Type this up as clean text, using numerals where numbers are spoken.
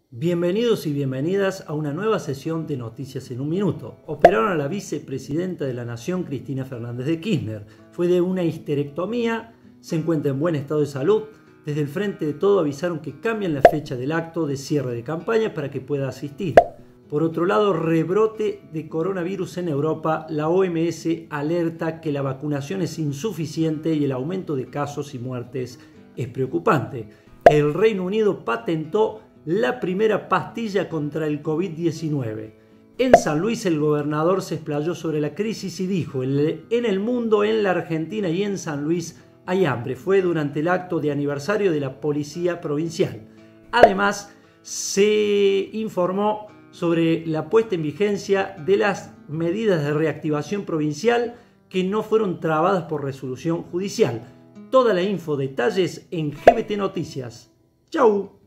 Bienvenidos y bienvenidas a una nueva sesión de Noticias en un Minuto. Operaron a la vicepresidenta de la Nación, Cristina Fernández de Kirchner. Fue de una histerectomía, se encuentra en buen estado de salud. Desde el Frente de Todo avisaron que cambian la fecha del acto de cierre de campaña para que pueda asistir. Por otro lado, rebrote de coronavirus en Europa. La OMS alerta que la vacunación es insuficiente y el aumento de casos y muertes es preocupante. El Reino Unido patentó la primera pastilla contra el COVID-19. En San Luis el gobernador se explayó sobre la crisis y dijo: en el mundo, en la Argentina y en San Luis hay hambre. Fue durante el acto de aniversario de la Policía Provincial. Además, se informó sobre la puesta en vigencia de las medidas de reactivación provincial que no fueron trabadas por resolución judicial. Toda la info, detalles en GBT Noticias. ¡Chau!